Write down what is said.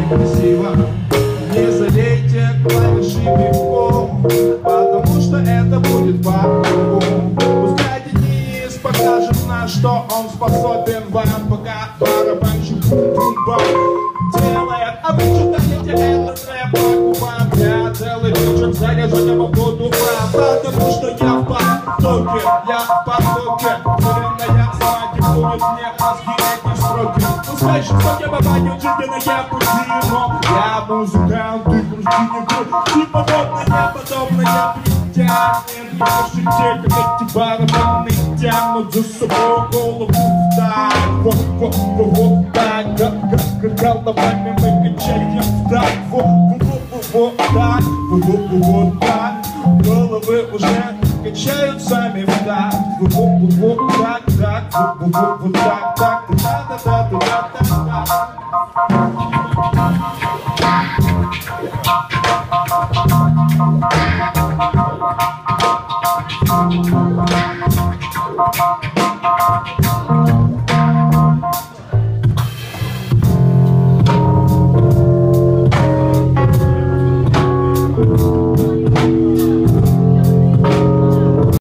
красиво. Не залейте клавиши пивком, потому что это будет по-другому. Пускай Денис покажет, на что он способен вам, пока барабанщик бум-бум-бам делает. А вы читаете этот рэп по губам. Я целый вечер заряжу, я буду вам, потому что я в потоке, я в потоке. Уверенная смаки будет мне мозги эти строки. Пускай что я бабаню жизненное пути, но я музыкант, ты грусти, подобная притянет. Не слушайте, как эти барабаны тянут за собой голову так. Вот так, головами мы качаем так. Вот так, вот так. Головы уже качают сами в так. Вот так, так, вот так, так, та-та-та-та-та-та-та.